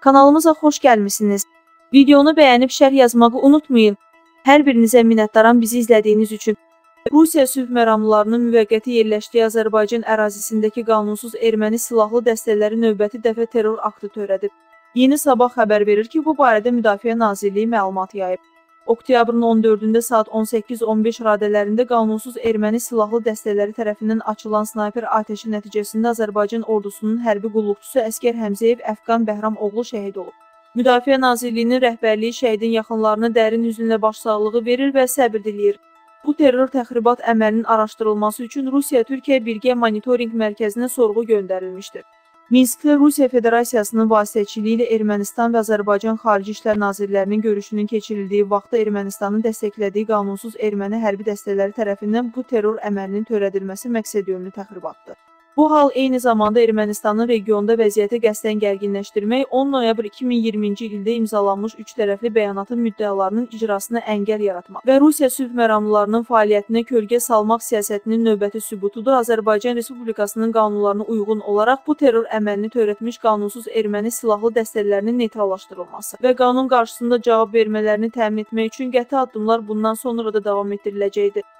Kanalımıza xoş gəlmisiniz. Videonu bəyənib şərh yazmağı unutmayın. Hər birinizə minnətdaram bizi izlədiyiniz üçün. Rusiya sülh məramlılarının müvəqqəti yerləşdiyi Azərbaycan ərazisindəki qanunsuz erməni silahlı dəstələri növbəti dəfə terror aktı törədib. Yeni Sabah xəbər verir ki, bu barədə Müdafiə Nazirliyi məlumat yayıb. Oktyabrın 14-də saat 18:15 radələrində qanunsuz erməni silahlı dəstələri tərəfindən açılan snayper atəşi nəticəsində Azərbaycan ordusunun hərbi qulluqçusu əsgər Həmzəyev Əfqan Bəhram oğlu şəhid olub. Müdafiə Nazirliyinin rəhbərliyi şəhidin yaxınlarına dərin hüznlə başsağlığı verir və səbir diləyir. Bu terror təxribat əməlinin araşdırılması üçün Rusiya-Türkiyə Birgə Monitorinq Mərkəzinə sorğu göndərilmişdir. Minskdə Rusiya Federasiyasının vasitəçiliyi ilə Ermənistan və Azərbaycan Xarici İşlər Nazirlərinin görüşünün keçirildiyi vaxtda Ermənistanın dəstəklədiyi qanunsuz erməni hərbi dəstələri tərəfindən bu terror əməlinin törədilməsi məqsədyönlü təxribatdır. Bu hal eyni zamanda Ermənistanın regionda vəziyyəti qəsdən gərginləşdirmək, 10 noyabr 2020-ci ildə imzalanmış üç tərəfli bəyanatın müddəalarının icrasına əngəl yaratmaq və Rusiya sülh məramlılarının fəaliyyətinə kölgə salmaq siyasətinin növbəti sübutudur. Azərbaycan Respublikasının qanunlarına uyğun olaraq bu terror əməlini törətmiş qanunsuz erməni silahlı dəstələrinin neytrallaşdırılması və qanun qarşısında cavab vermələrini təmin etmək üçün qəti addımlar bundan sonra da davam etdiriləcəkdir.